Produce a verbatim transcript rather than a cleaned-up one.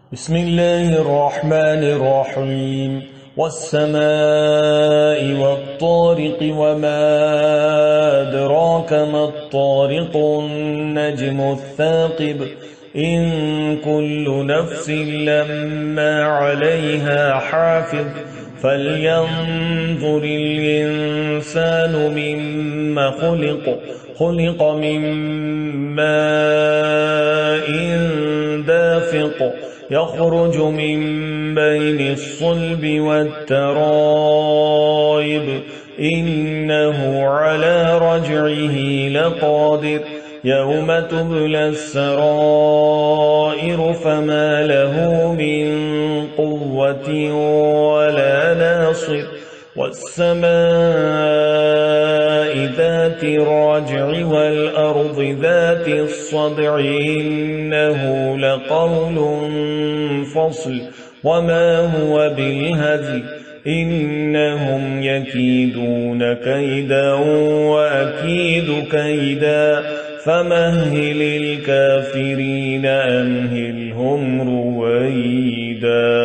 بسم الله الرحمن الرحيم والسماء والطارق وما أدراك ما الطارق النجم الثاقب إن كل نفس لما عليها حافظ فلينظر الإنسان مما خلق خلق من ماء دافق يخرج من بين الصلب والترائب إنه على رجعه لقادر يوم تبلى السرائر فما له من قوة ولا ناصر والسماء ذات الرجع والأرض ذات الصدع إنه لقول فصل وما هو بالهزل إنهم يكيدون كيدا وأكيد كيدا فمهل الكافرين أمهلهم رويدا.